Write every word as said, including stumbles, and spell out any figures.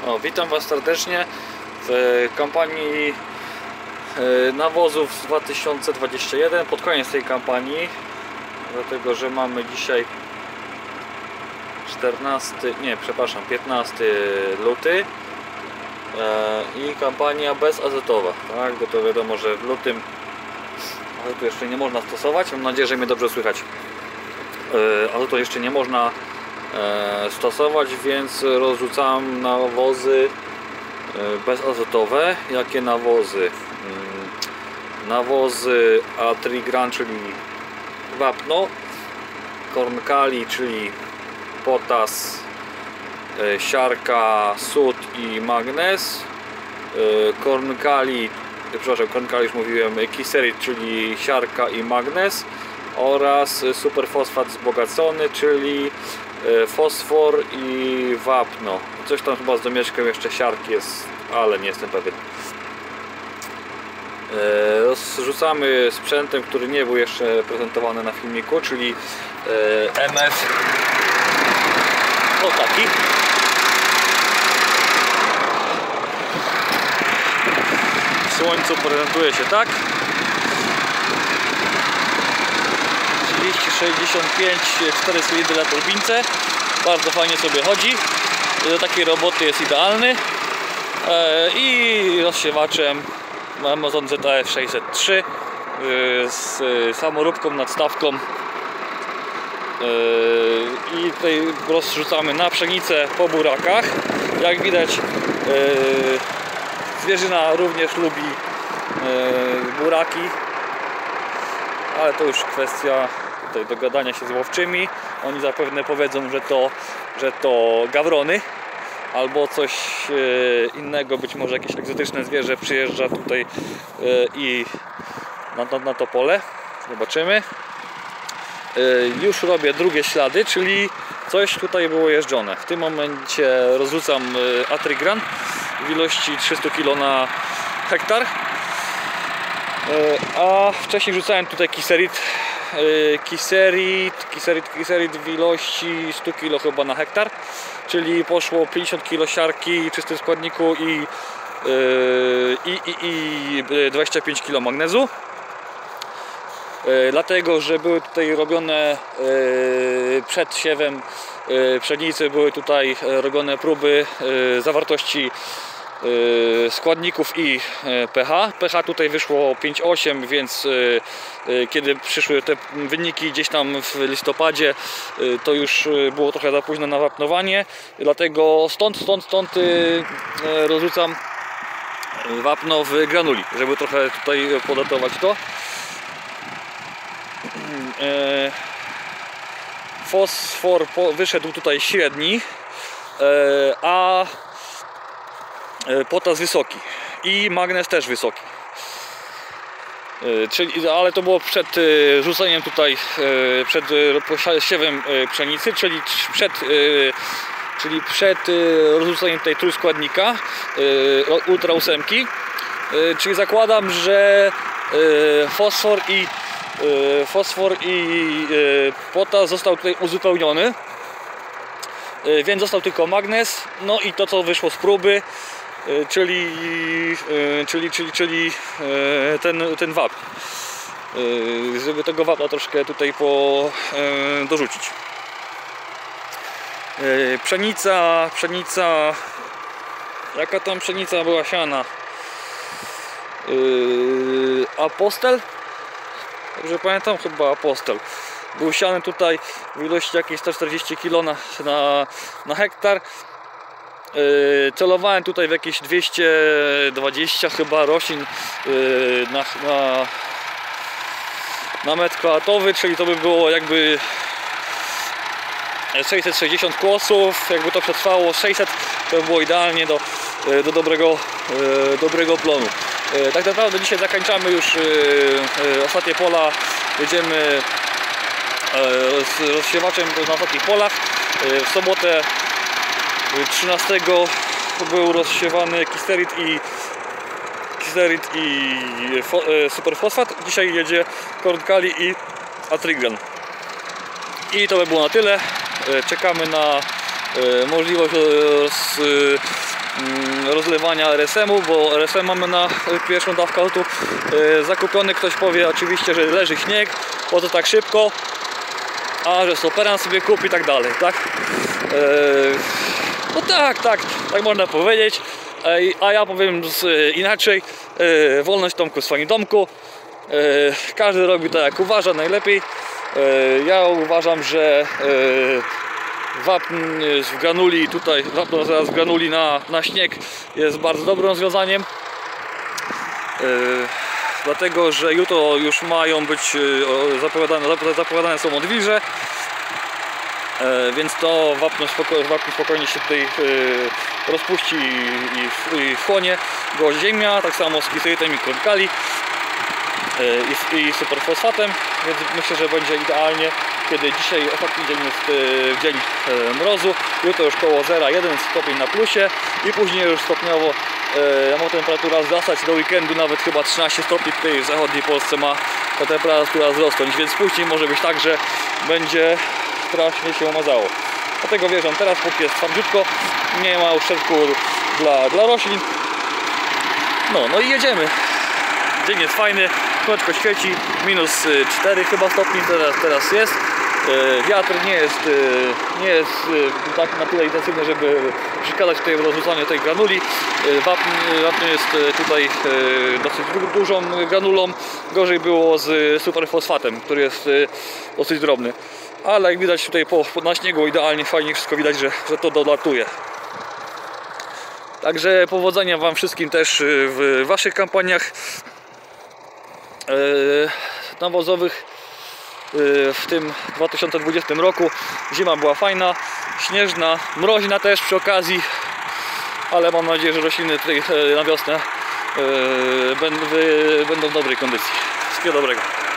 O, witam Was serdecznie w kampanii nawozów z dwa tysiące dwudziestego pierwszego, pod koniec tej kampanii, dlatego że mamy dzisiaj czternasty, nie, przepraszam, piętnasty luty i kampania bezazetowa, tak, bo to wiadomo, że w lutym azotu jeszcze nie można stosować. Mam nadzieję, że mnie dobrze słychać. Azotu jeszcze nie można stosować, więc rozrzucam nawozy bezazotowe. Jakie nawozy? Nawozy Atrigran, czyli wapno, Korn-Kali, czyli potas, siarka, sód i magnez, Korn-Kali, przepraszam, Korn-Kali już mówiłem, Kiserit, czyli siarka i magnez, oraz superfosfat wzbogacony, czyli fosfor i wapno. Coś tam chyba z domieszkiem jeszcze siarki jest, ale nie jestem pewien. Rozrzucamy sprzętem, który nie był jeszcze prezentowany na filmiku, czyli M F, o taki. W słońcu prezentuje się tak. trzydzieści sześćdziesiąt pięć, cztery cylindry na turbince. Bardzo fajnie sobie chodzi. Do takiej roboty jest idealny. I rozsiewaczem Amazon Z A F sześćset trzy z samoróbką, nadstawką. I tutaj rozrzucamy na pszenicę po burakach. Jak widać, zwierzyna również lubi buraki, ale to już kwestia tutaj dogadania się z łowczymi. Oni zapewne powiedzą, że to, że to gawrony albo coś innego, być może jakieś egzotyczne zwierzę przyjeżdża tutaj i na to, na to pole. Zobaczymy. Już robię drugie ślady, czyli coś tutaj było jeżdżone. W tym momencie rozrzucam Atrigran w ilości trzysta kilo na hektar, a wcześniej rzucałem tutaj Kiserit Kiserit, Kiserit, Kiserit w ilości sto kilo chyba na hektar, czyli poszło pięćdziesiąt kilo siarki w czystym składniku i, i, i, i dwadzieścia pięć kilo magnezu. Dlatego, że były tutaj robione przed siewem pszenicy, były tutaj robione próby zawartości składników i pH. pH tutaj wyszło pięć przecinek osiem, więc kiedy przyszły te wyniki gdzieś tam w listopadzie, to już było trochę za późno na wapnowanie. Dlatego stąd, stąd, stąd rozrzucam wapno w granuli, żeby trochę tutaj podatować to. Fosfor wyszedł tutaj średni, a potas wysoki i magnez też wysoki. Czyli, ale to było przed rzuceniem tutaj, przed siewem pszenicy, czyli przed, czyli przed rozrzuceniem tej trójskładnika ultra ósemki. Czyli zakładam, że fosfor i fosfor i potas został tutaj uzupełniony, więc został tylko magnez, no i to, co wyszło z próby, czyli czyli, czyli, czyli ten, ten wapń, żeby tego wapna troszkę tutaj po, dorzucić. Pszenica, pszenica, jaka tam pszenica była siana? Apostel? Dobrze pamiętam, chyba Apostel. Był siany tutaj w ilości jakieś sto czterdzieści kilo na, na, na hektar. Yy, celowałem tutaj w jakieś dwieście dwadzieścia chyba roślin yy, na, na, na metr kwadratowy, czyli to by było jakby sześćset sześćdziesiąt kłosów. Jakby to przetrwało sześćset, to by było idealnie do, do dobrego, yy, dobrego plonu. Tak naprawdę dzisiaj zakończamy już ostatnie pola, jedziemy z rozsiewaczem na takich polach. W sobotę trzynastego był rozsiewany Kiserit i Kiserit i superfosfat. Dzisiaj jedzie Korn-Kali i Atrigran. I to by było na tyle. Czekamy na możliwość rozlewania R S M-u, bo R S M mamy na pierwszą dawkę tu zakupiony. Ktoś powie oczywiście, że leży śnieg, po co tak szybko, a że stoperan sobie kupi i tak dalej, tak? No tak, tak, tak można powiedzieć, a ja powiem inaczej. Wolność Tomku w swoim domku. Każdy robi tak, jak uważa najlepiej. Ja uważam, że wapń w granuli tutaj, wapno zaraz w granuli na, na śnieg jest bardzo dobrym rozwiązaniem. Dlatego, że jutro już mają być zapowiadane, zapowiadane są odwilże. Więc to wapno, spoko, wapno spokojnie się tutaj rozpuści i, i wchłonie go ziemia, tak samo z kiselitem i kronkali i, i superfosfatem, więc myślę, że będzie idealnie, kiedy dzisiaj ostatni dzień jest dzień mrozu, jutro już koło zera przecinek jeden stopień na plusie i później już stopniowo ma temperatura wzrastać do weekendu, nawet chyba trzynaście stopni tutaj w zachodniej Polsce ma ta temperatura wzrosnąć, więc później może być tak, że będzie strasznie się umazało. Dlatego wierzę, teraz póki jest twardziutko, nie ma uszczerbku dla, dla roślin. No, no i jedziemy. Dzień jest fajny, słoneczko świeci, minus cztery chyba stopni teraz, teraz jest. Wiatr nie jest, nie jest tak na tyle intensywny, żeby przeszkadzać tutaj w rozrzucaniu tej granuli. Wapń, wapń jest tutaj dosyć dużą granulą. Gorzej było z superfosfatem, który jest dosyć drobny. Ale jak widać tutaj po, na śniegu idealnie, fajnie wszystko widać, że, że to dolatuje. Także powodzenia Wam wszystkim też w Waszych kampaniach nawozowych w tym dwa tysiące dwudziestym roku. Zima była fajna, śnieżna, mroźna też przy okazji, ale mam nadzieję, że rośliny tutaj na wiosnę będą w dobrej kondycji. Wszystkiego dobrego.